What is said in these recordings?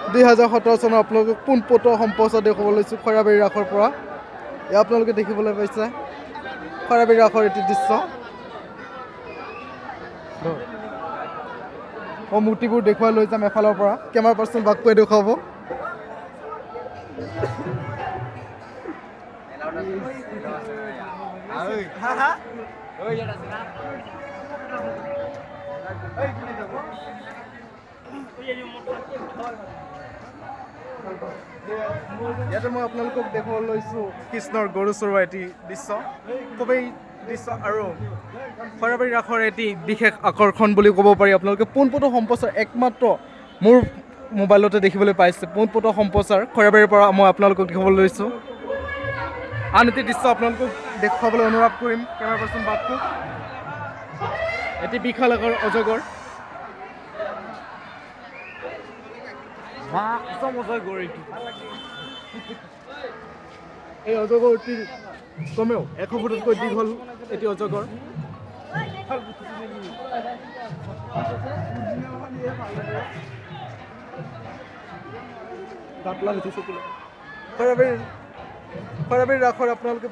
2017 চনৰ আপোনালোকক পোনপটীয়া সম্প্ৰচাৰ দেখুৱাবলৈ লৈছোঁ খৰাবাৰী ৰাসৰ পৰা। এয়া আপোনালোকে দেখিবলৈ পাইছে খৰাবাৰী ৰাসৰ এটি দৃশ্য। মূৰ্তিবোৰ দেখুৱাই লৈ যাম এফালৰ পৰা। কেমেৰা পাৰ্চন বাকটোৱে দেখুৱাব। ইয়াতে মই আপোনালোকক দেখুৱাবলৈ লৈছোঁ কৃষ্ণৰ গৰু চৰোৱা এটি দৃশ্য। খুবেই দৃশ্য আৰু খৰাবাৰী ৰাসৰ এটি বিশেষ আকৰ্ষণ বুলি ক'ব পাৰি। আপোনালোকে পোনপটীয়া সম্প্ৰচাৰ একমাত্ৰ মোৰ মোবাইলতে দেখিবলৈ পাইছে। পোনপটীয়া সম্প্ৰচাৰ খৰাবাৰীৰ পৰা মই আপোনালোকক দেখাবলৈ লৈছোঁ। আন এটি দৃশ্য আপোনালোকক দেখুৱাবলৈ অনুৰোধ কৰিম কেমেৰা পাৰ্চন বাটটোক। এটি বিশাল আকাৰ অজগৰ। এই অজগৰটি কমেও 100 ফুটতকৈ দীঘল এটি অজগৰ। খৰাবাৰী ৰাসৰ আপোনালোকে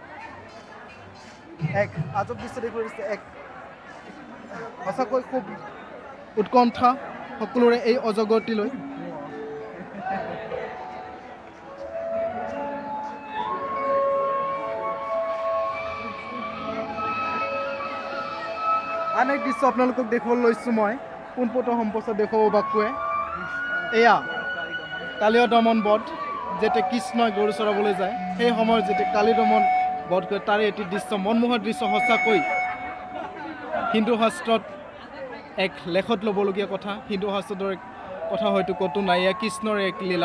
এক আজব দৃশ্য দেখুৱাই দিছে। এক সঁচাকৈ খুব উৎকণ্ঠা সকলোৰে এই অজগৰটিলৈ। আন এক দৃশ্য আপোনালোকক দেখুৱাবলৈ লৈছোঁ মই পোনপটীয়া সম্প্ৰচাৰ দেখুৱাব বাকটোৱে। এয়া কালিয় দমন বধ যেতিয়া কৃষ্ণই গৰু চৰাবলৈ যায় সেই সময়ত যেতিয়া কালি দমন বধ কৰে তাৰে এটি দৃশ্য মনমোহৰ দৃশ্য। সঁচাকৈ হিন্দু শাস্ত্ৰত এক লেখত ল'বলগীয়া কথা। হিন্দু শাস্ত্ৰৰ কথা হয়তো ক'তো নাই। এয়া কৃষ্ণৰ এক লীলা।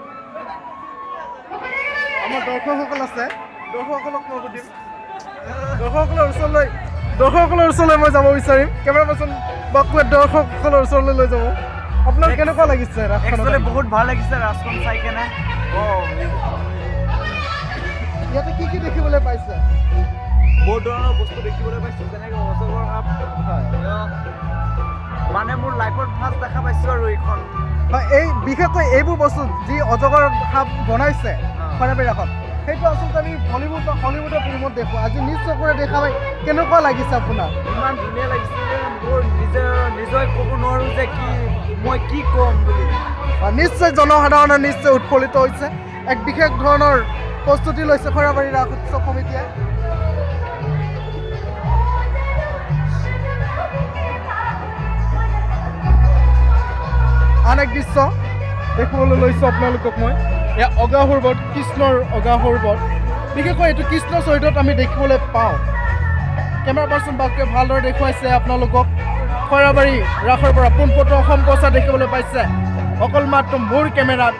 আমাৰ দৰ্শকসকল আছে, দৰ্শকসকলক মই সুধিম। দৰ্শকসকলৰ ওচৰলৈ মই যাব বিচাৰিম। কেমেৰা পাৰ্চন বাকটোৱে দৰ্শকসকলৰ ওচৰলৈ লৈ যাব। আপোনাৰ কেনেকুৱা লাগিছে ৰাসখন? বহুত ভাল লাগিছে ৰাসখন চাই কেনে। ইয়াতে কি কি দেখিবলৈ পাইছে? বহুত ধৰণৰ বস্তু দেখিবলৈ পাইছোঁ, যেনেকৈ অজগৰ সাপ। মানে মোৰ লাইফত ফাৰ্ষ্ট দেখা পাইছোঁ আৰু এইখন। এই বিশেষকৈ এইবোৰ বস্তু যি অজগৰ সাপ বনাইছে খৰাবাৰী ৰাসত, সেইটো আচলতে আমি বলিউড বা হলিউডৰ ফিল্মত দেখোঁ। আজি নিজ চকুৰে দেখা পাই কেনেকুৱা লাগিছে আপোনাৰ? ইমান ধুনীয়া লাগিছে যে মোৰ নিজে ক'ব নোৱাৰোঁ যে মই কি ক'ম বুলি। নিশ্চয় জনসাধাৰণৰ নিশ্চয় উৎফুল্লিত হৈছে। এক বিশেষ ধৰণৰ প্ৰস্তুতি লৈছে খৰাবাৰী ৰাস উৎসৱ সমিতিয়ে। আন এক দৃশ্য দেখুৱাবলৈ লৈছোঁ আপোনালোকক মই। এয়া অগাসুৰ বধ, কৃষ্ণৰ অগাসুৰ বধ। বিশেষকৈ এইটো কৃষ্ণ চৰিত্ৰত আমি দেখিবলৈ পাওঁ। কেমেৰা পাৰ্চন বাকটোৱে ভালদৰে দেখুৱাইছে আপোনালোকক। খৰাবাৰী ৰাসৰ পৰা পোনপটীয়া সম্প্ৰচাৰ দেখিবলৈ পাইছে অকল মাত্ৰ মোৰ কেমেৰাত।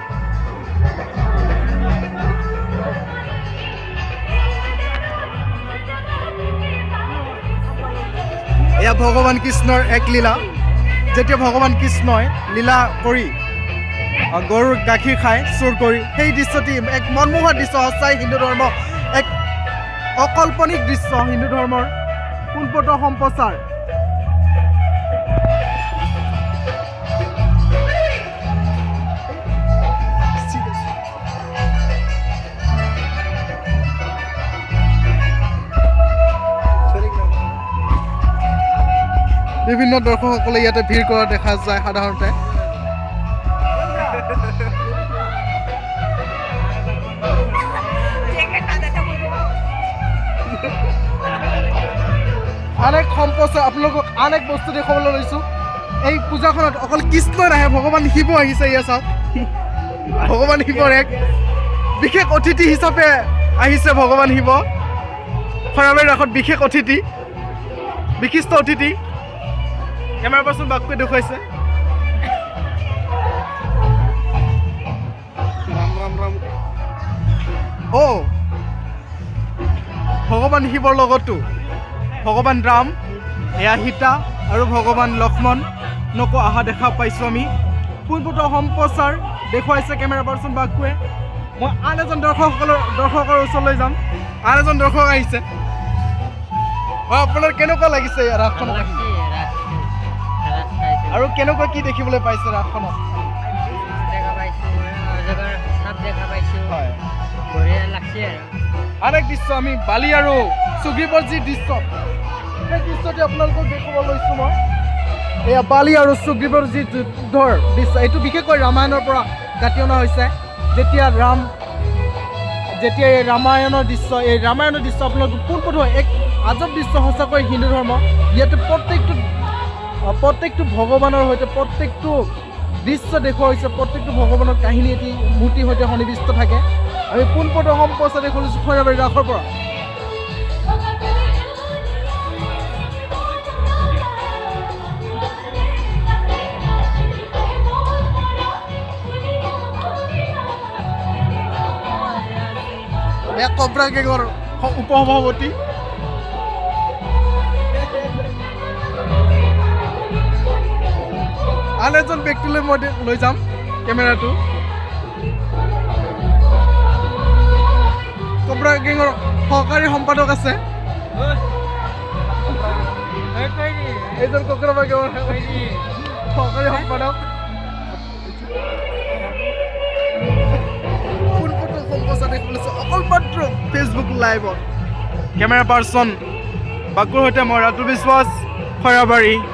এয়া ভগৱান কৃষ্ণৰ এক লীলা। যেতিয়া ভগৱান কৃষ্ণই লীলা কৰি গৰুৰ গাখীৰ খাই চুৰ কৰি, সেই দৃশ্যটি এক মনমোহা দৃশ্য। সঁচাই হিন্দু ধৰ্ম এক অকল্পনিক দৃশ্য। হিন্দু ধৰ্মৰ পোনপটীয়া সম্প্ৰচাৰ। বিভিন্ন দৰ্শকসকলে ইয়াতে ভিৰ কৰা দেখা যায় সাধাৰণতে। আন এক সম্প্ৰচাৰ আপোনালোকক আন এক বস্তু দেখুৱাবলৈ লৈছোঁ। এই পূজাখনত অকল কৃষ্ণই নাহে, ভগৱান শিৱ আহিছে। ইয়া চাওক, ভগৱান শিৱৰ এক বিশেষ অতিথি হিচাপে আহিছে ভগৱান শিৱ খৰাবাৰী ৰাসত। বিশেষ অতিথি, বিশিষ্ট অতিথি। কেমেৰা পাৰ্চন বাকটোৱে দেখুৱাইছে। ভগৱান শিৱৰ লগতো ভগৱান ৰাম, এয়া সীতা আৰু ভগৱান লক্ষ্মণকো অহা দেখা পাইছোঁ আমি। পোনপটীয়া সম্প্ৰচাৰ দেখুৱাইছে কেমেৰা পাৰ্চন বাকটোৱে। মই আন এজন দৰ্শকৰ ওচৰলৈ যাম। আন এজন দৰ্শক আহিছে। আপোনাৰ কেনেকুৱা লাগিছে ৰাসখনত? আৰু কেনেকুৱা কি দেখিবলৈ পাইছে ৰাসখনত? আন এক দৃশ্য আমি বালি আৰু সুগ্ৰীৱৰ যি দৃশ্য সেই দৃশ্যটি আপোনালোকক দেখুৱাব লৈছোঁ মই এয়া বালি আৰু সুগ্ৰীৱৰ যি যুদ্ধৰ দৃশ্য এইটো বিশেষকৈ ৰামায়ণৰ পৰা কাটি অনা হৈছে যেতিয়া এই ৰামায়ণৰ দৃশ্য আপোনালোকক পোনপটুৱাই এক আজব দৃশ্য সঁচাকৈ হিন্দু ধৰ্ম ইয়াতে প্ৰত্যেকটো ভগৱানৰ সৈতে প্ৰত্যেকটো দৃশ্য দেখুওৱা হৈছে প্ৰত্যেকটো ভগৱানৰ কাহিনী এটি মূৰ্তিৰ সৈতে সন্নিৱিষ্ট থাকে আমি পোনপটুৱা সম্প্ৰচাৰ দেখুৱাইছোঁ খৈৰাবাৰী ৰাসৰ পৰা কব্ৰা গেঙৰ উপসভাপতি আন এজন ব্যক্তিলৈ মই লৈ যাম কেমেৰাটো কব্ৰা গেঙৰ সহকাৰী সম্পাদক আছে এইজন কব্ৰা গেঙৰ সহকাৰী সম্পাদক অকল মাত্ৰ ফেচবুক লাইভত কেমেৰা পাৰ্চন বাকুৰ সৈতে মই ৰাতুল বিশ্বাস খৈৰাবাৰী